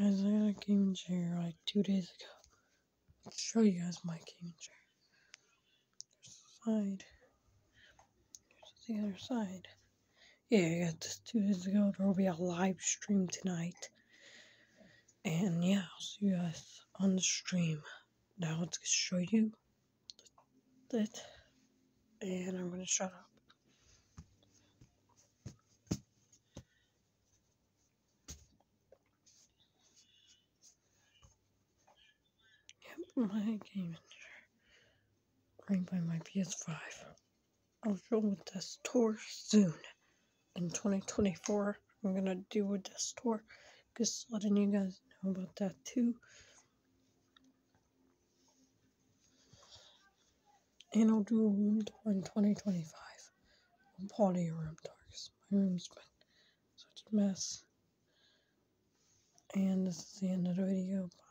Guys, I got a gaming chair like 2 days ago. Let's show you guys my gaming chair. There's the side. Here's the other side. Yeah, I got this 2 days ago. There will be a live stream tonight. And yeah, I'll see you guys on the stream. Now let's show you that. And I'm gonna shut up. Yep, my gaming chair. Right by my PS5. I'll show with this tour soon. In 2024, I'm gonna do a this tour. Just letting you guys know about that too. And I'll do a room tour in 2025. I'll probably do a room tour because my room's been such a mess. And this is the end of the video.